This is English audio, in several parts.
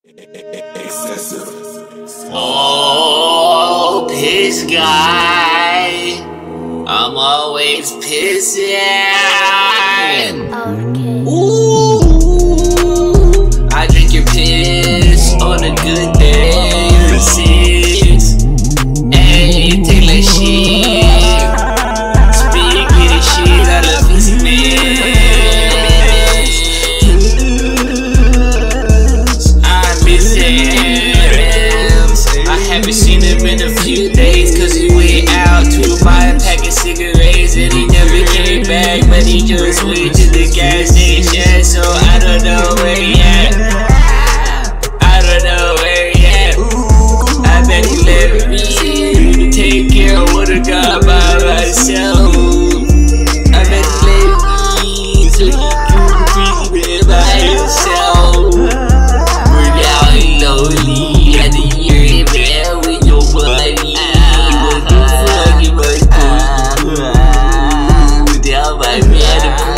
Xcessive. Oh, piss guy. I'm always pissing. Ooh, I drink your piss on a good day. You're 6. Hey, you take like shit. Speak getting shit. I love pissing this. I miss him. I haven't seen him in a few days, cause he went out to buy a pack of cigarettes and he never came back, but he just went to the gas station, so I don't know where he at. I don't know where he at. I bet he left me to take care of what I got by myself. I bet he left me so he could be by himself. We're now lonely at the year man with your buddy. What the fuck you must do without my medical?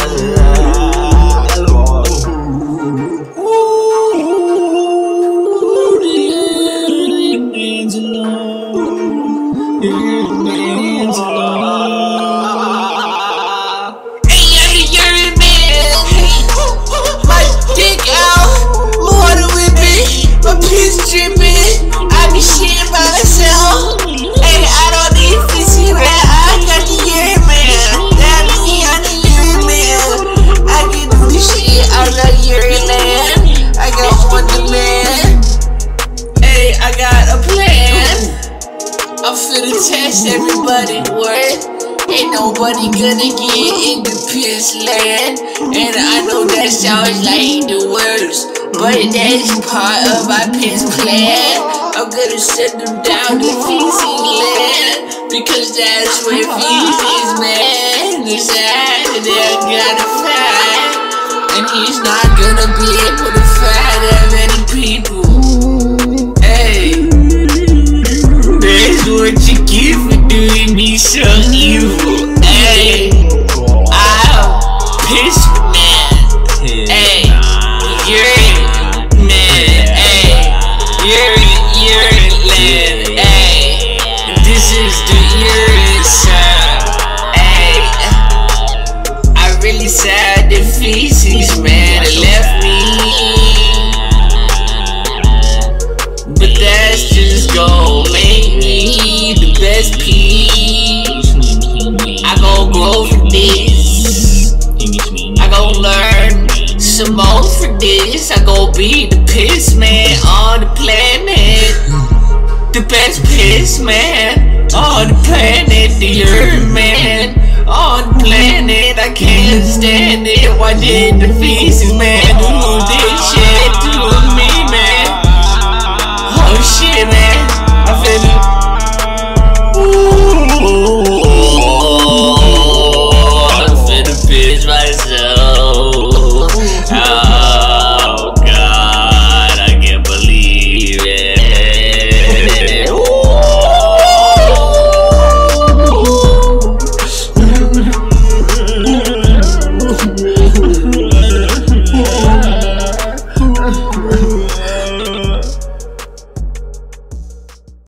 I'm finna test everybody's worth. Ain't nobody gonna get in the piss land. And I know that sounds like the worst, but that's part of my piss plan. I'm gonna send them down to feces land, because that's where feces man is at. And they're gonna find, and he's not gonna be able to find that many people. That's what you get for doing me so evil. Hey, I'm pissed, man. Hey, you're man. Hey, you're land. Hey, this is the urine sound. Hey, I really sad the feces, man, it left me. But that's just gon' make me the best piece. I gon' grow from this. I gon' learn some more from this. I gon' be the piss man on the planet. The best piss man on the planet. The earth man on the planet. I can't stand it. Why did the feces man do this shit to me?